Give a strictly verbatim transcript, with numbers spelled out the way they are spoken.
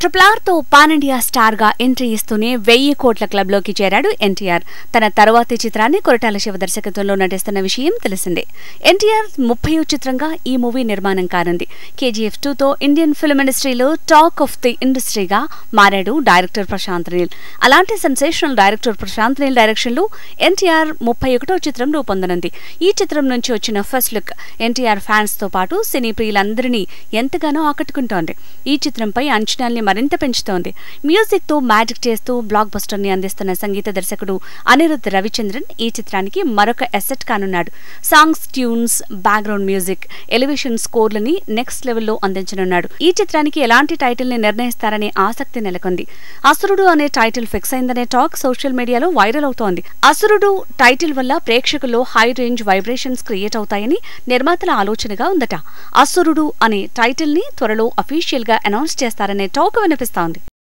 Triple R తో pan India star గా entry ఇస్తూనే వెయ్యి కోట్ల క్లబ్ లోకి చేరాడు ఎన్టీఆర్. తన తర్వాతి చిత్రాన్ని కొరటాల శివ దర్శకత్వంలో నటిస్తున్న విషయం తెలిసిందే. ఎన్టీఆర్ ముప్పయో చిత్రంగా ఈ మూవీ నిర్మాణం కానుంది. కేజీఎఫ్ టూ తో ఇండియన్ ఫిల్మ్ ఇండస్ట్రీలో టాక్ ఆఫ్ ది ఇండస్ట్రీగా మారాడు డైరెక్టర్ ప్రశాంత్ నీల్. అలాంటి sensational director Prashanth Neel direction లో ఎన్టీఆర్ ముప్పై ఒకటో చిత్రం రూపొందనుంది. ఈ చిత్రం నుంచి వచ్చిన ఫస్ట్ లుక్ ఎన్టీఆర్ ఫ్యాన్స్ తో పాటు సినీ ప్రియులందరినీ ఎంతగానో ఆకట్టుకుంటోంది. ఈ చిత్రంపై అంచనాల్ని మరింత పెంచుతోంది. మ్యూజిక్ తో మ్యాజిక్ చేస్తూ బ్లాక్ బస్టర్ ని అందిస్తున్న సంగీత దర్శకుడు అనిరుద్ధ్ రవిచంద్రన్ ఈ చిత్రానికి మరొక అసెట్ కానున్నాడు. Songs, tunes, background music, elevation స్కోర్లని నెక్స్ట్ లెవెల్లో అందించనున్నాడు. ఈ చిత్రానికి ఎలాంటి టైటిల్ ని నిర్ణయిస్తారనే ఆసక్తి నెలకొంది. అసురుడు అనే టైటిల్ ఫిక్స్ అయిందనే టాక్ సోషల్ మీడియాలో వైరల్ అవుతోంది. అసురుడు టైటిల్ వల్ల ప్రేక్షకుల్లో హై రేంజ్ వైబ్రేషన్స్ క్రియేట్ అవుతాయని నిర్మాతల ఆలోచనగా ఉందట. అసురుడు అనే టైటిల్ ని త్వరలో అఫీషియల్ గా అనౌన్స్ చేస్తారనే టాక్ వినిపిస్తోంది.